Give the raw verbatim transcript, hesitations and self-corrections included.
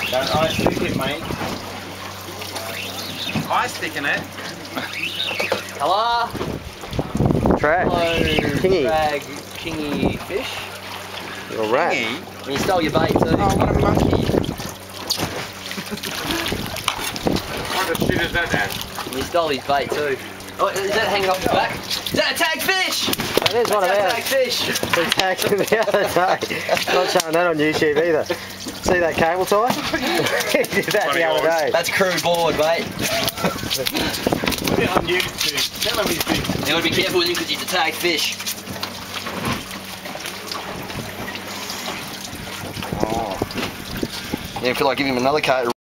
Don't I stick it, mate? I stick in it. Hello? Drag. Hello, Kingy. drag kingy fish. You're a rat. Kingy? And you stole your bait too. Oh, what a monkey. What the shit is that, Dad? And you stole his bait too. Oh, is that hanging off his back? Is that a tag fish? That is one of That's a ours. tag fish. We tagged him the other day. Not showing that on YouTube either. See that cable tie? He did that the other day. That's crew board, mate. Put it on YouTube. Tell him he's big. You gotta be careful with him because he's a tag fish. Oh. Yeah, I feel like giving him another coat.